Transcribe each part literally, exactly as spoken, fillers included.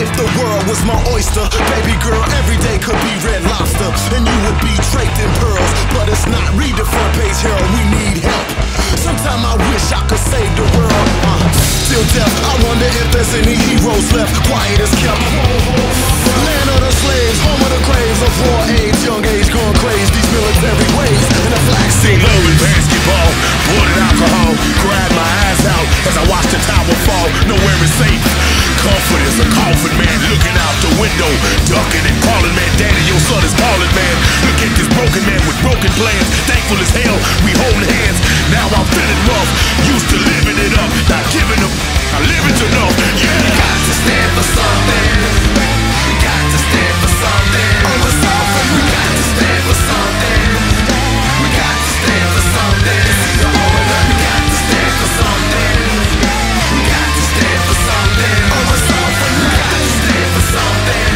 if the world was my oyster, baby girl, every day could be Red Lobster, and you would be draped in pearls. But it's not. Read the front page, Harold, we need help. Sometimes I wish I could save the world. Uh, still deaf, I wonder if there's any heroes left. Quiet as kept. Land of the slaves, home of the craves of war age, young age gone crazy. These military ways and a flag seen love in basketball, boarded alcohol, cried my eyes out as I watched the tower fall. Nowhere is safe. Comfort is a coffin, man, looking out the window, ducking and calling, man. Daddy, your son is calling, man. Look at this broken man with broken plans. Thankful as hell, we holding hands. Now I'm feeling rough, used to living it up, not giving up. I live it enough, yeah. We got to stand for something. We got to stand for something. Over something. We got to stand for something. We got to stand for something. We got to stand for something. We got to stand for something. Over something. We got to stand for something.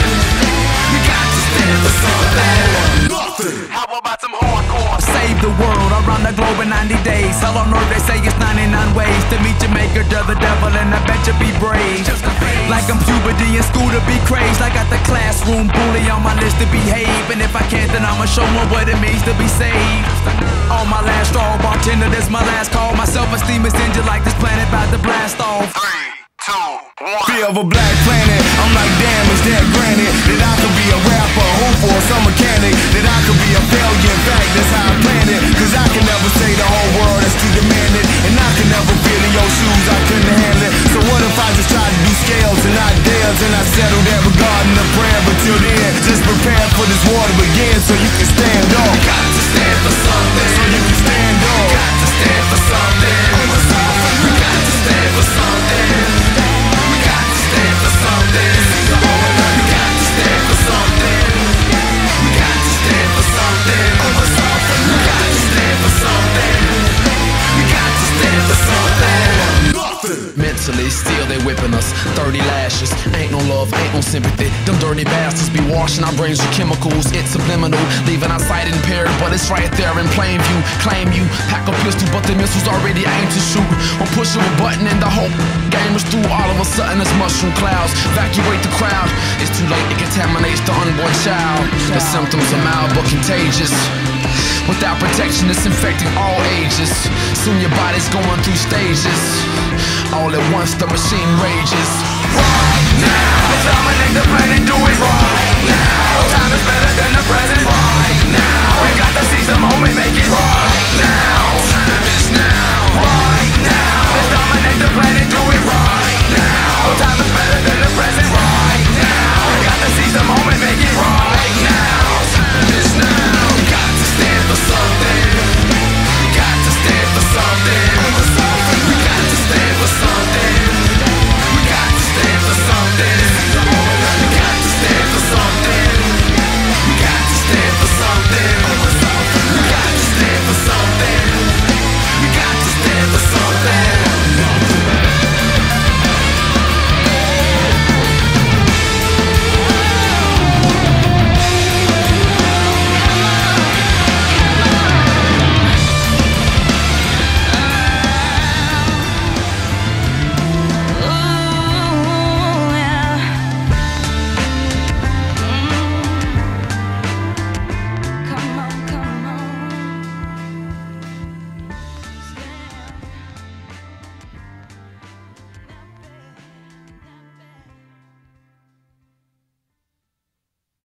We got to stand for something. nothing. How about some hardcore? Save the world around the globe in ninety days. Hell on earth, they say it's ninety-nine ways to meet your maker, to the devil, and I bet you be brave. Like I'm puberty in school to be crazed. I got the classroom bully on my list to behave, and if I can't, then I'ma show them what it means to be saved. On my last straw, bartender, this my last call. My self-esteem is injured like this planet about to blast off. Three, two, one. Fear of a black planet. I'm like, damn, is that granted that I could be a rapper, hoop or some mechanic, that I could be a failure. In fact, that's how I planned it. Cause I can never say the whole world is too demanding, and I can never fit in your shoes, I couldn't handle it. So what if I just try to do scales and not dales, and I settle that regarding the prayer? But till then, just prepare for this war to begin, so you can stand off. We got to stand for something. So you can stand off. We got to stand for something. Over something. We got to stand for something. We got to stand for something. We got to stand for something. We got to stand for something. Over something. We got to stand for something. We got to stand for something. Mentally, still they whipping us. thirty lashes, ain't no love, ain't no sympathy. Them dirty bastards be washing our brains with chemicals. It's subliminal, leaving our sight impaired, but it's right there in plain view. Claim you, pack a pistol, but the missile's already aimed to shoot. Or push a button and the whole game is through. All of a sudden it's mushroom clouds, evacuate the crowd. It's too late, it contaminates the unborn child. The symptoms are mild but contagious. Without protection, it's infecting all ages. Soon your body's going through stages. All at once the machine rages.